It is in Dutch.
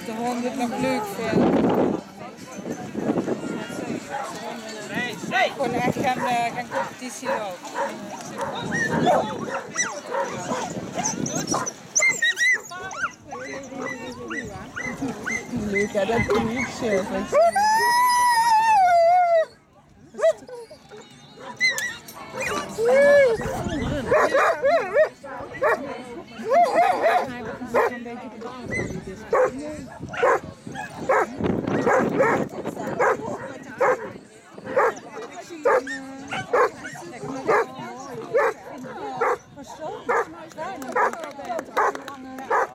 de hond het nog leuk vindt. Gewoon echt gaan competitie lopen. Leuk hè, dat doe ik zelf.